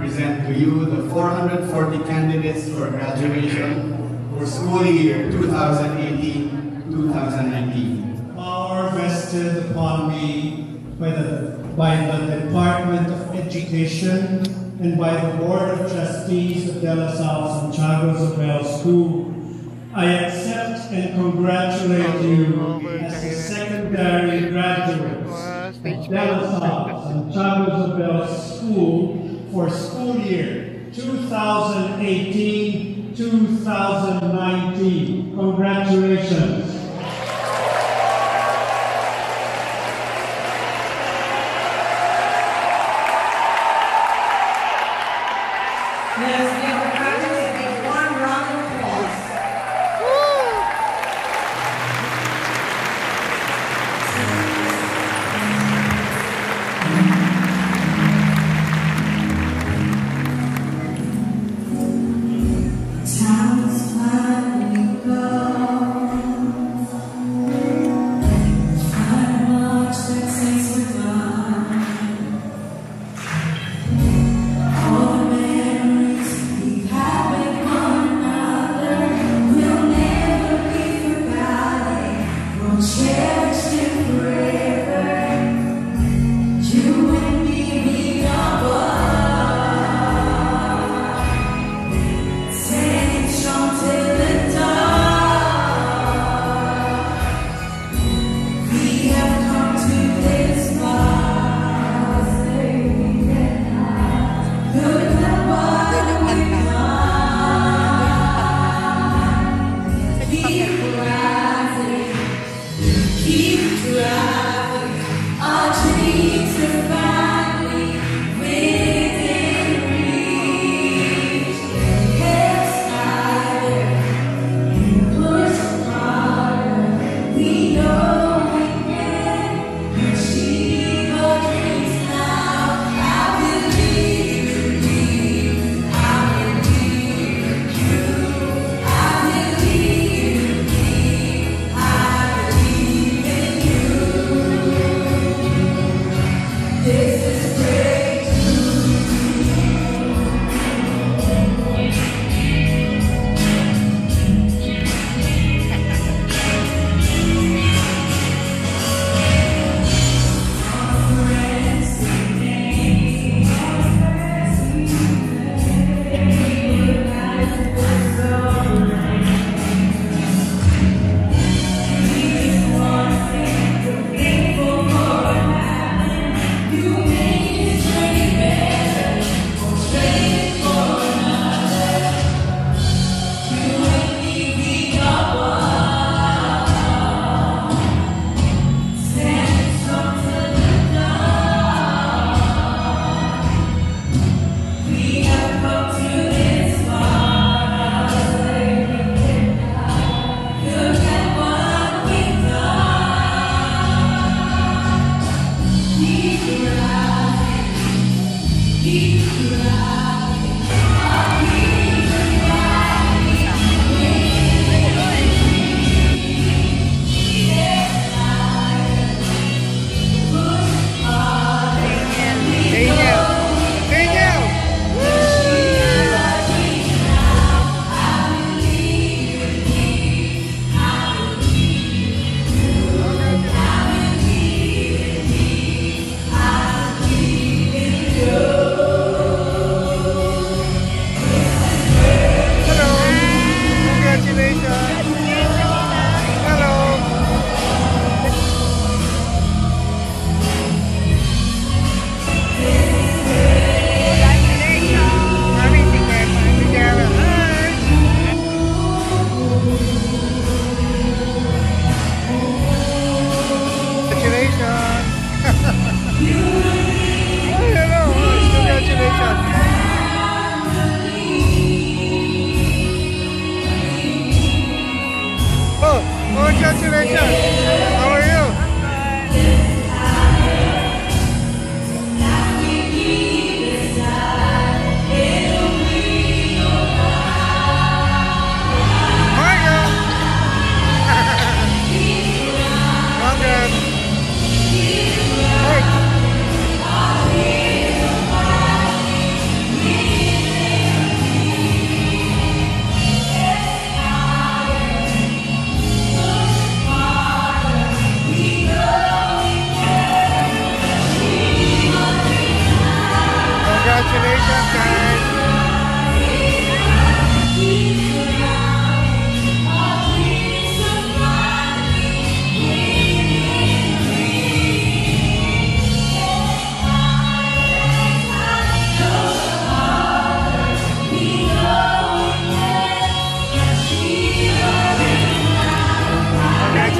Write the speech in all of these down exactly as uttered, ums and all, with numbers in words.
present to you the four hundred forty candidates for graduation for school year two thousand eighteen two thousand nineteen. Power vested upon me by the, by the Department of Education and by the Board of Trustees of De La Salle Santiago Isabel School, I accept and congratulate you as the secondary graduates of De La Salle Santiago Isabel School for school year two thousand eighteen two thousand nineteen. Congratulations. Let's give the graduates a warm round of applause. Time's flying go. I watch the things we've done. All the memories we have with one another will never be forgotten. We'll cherish them forever. You and me, we are one. Standing strong till the dawn. We have come to this far. Saying that look at what we've done. Keep rising, keep driving. Our dreams are finally within reach. Heads higher, push harder. We know we can achieve our dreams now. I believe in me. I believe in you. I believe in me. I believe in you. This is breakthrough. Friends today, Here's one thing to thankful for now. You made this journey better, or straight for another. You and me, we are one. Standing strong till the dawn. We have come to this far. Look at what we've done. Keep rising, keep rising. Our dreams are rising, heads higher, push harder. We know achieve our dreams now. I believe in me. I believe in you. I believe in me. I believe in you. We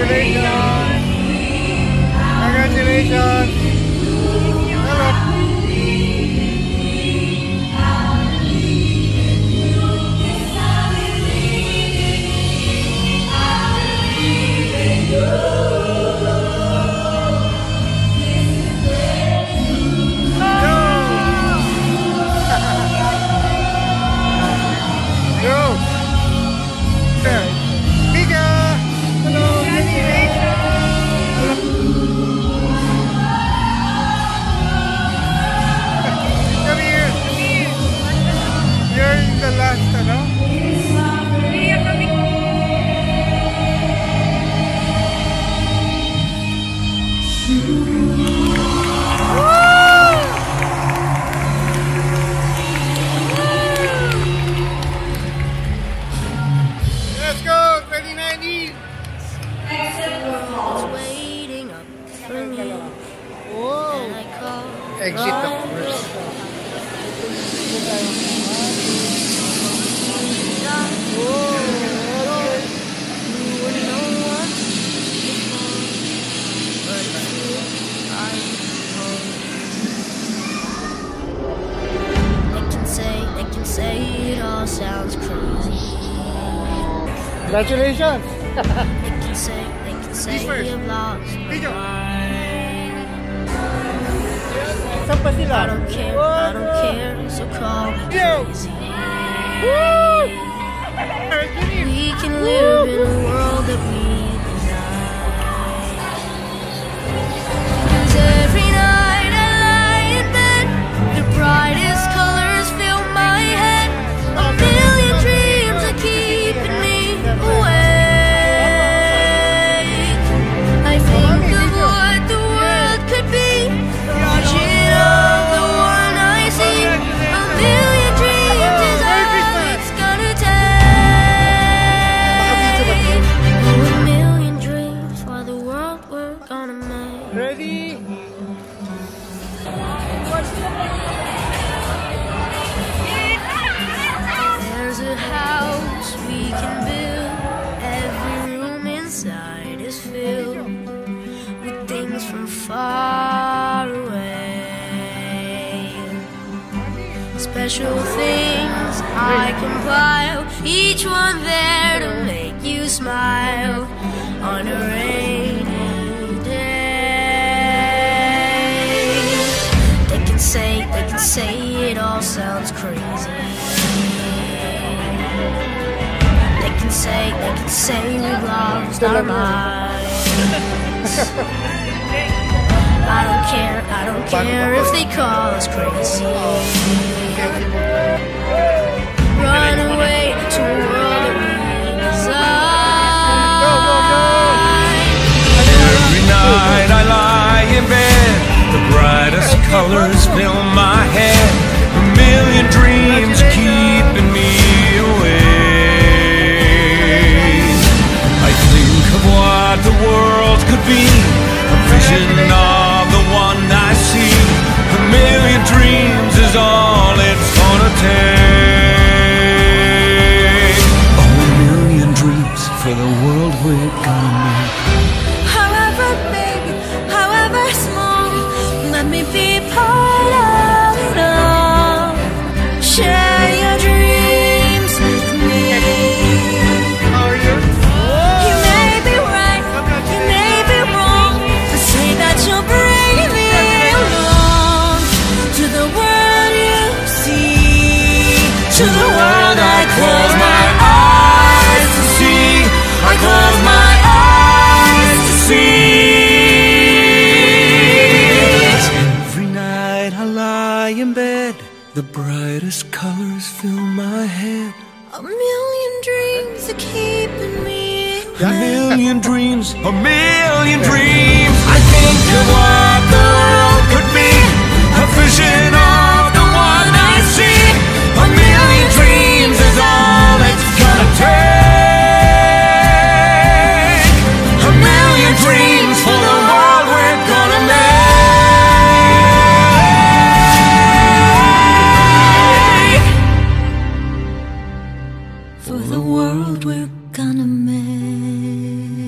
Congratulations! Congratulations! Hello! Go! There. Mika! Hello! Come here! You're the last, ano? Let's go! twenty nineteen! Waiting up for me. Whoa! And I call Exit of course. They can say it all sounds crazy. Congratulations! They can say, they can say Please first. you've lost my Video. mind. Saan pa sila? I don't care, I don't care, so call me Yo. crazy. Woo! We can live in a world that we deny. 'Cause every night I lie in bed, the brightest colors fill my head. A million dreams are keeping me awake. I think of what the world could be, vision of the one I see. A million dreams is all it's gonna take. Oh, a million dreams for the world we're gonna make. Ready? There's a house we can build. Every room inside is filled with things from far away. Special things I compile, each one there to make you smile on a rainy day. They can say, they can say it all sounds crazy. They can say, they can say we've lost our minds. I don't care, I don't care if they call us crazy. Run away to a world that we design. Every night I lie in bed, the brightest colors fill my head. A million dreams keeping me awake. I think of what the world could be, a vision of the one I see. A million dreams is all it's gonna take. Oh, a million dreams for the world we're gonna make. However big, however small, let me be part of it all. Share your dreams with me. You may be right, you may be wrong, but say that you'll bring me along to the world you see, to the world I close my eyes to see. I close my eyes to see. Every night I lie in bed, the brightest colors fill my head. A million dreams are keeping me. A million dreams, a million dreams. I think of what the world could be, a vision of the one I see. A million dreams is all it's gonna take. A million dreams for the world we're gonna make. For the world we're gonna make.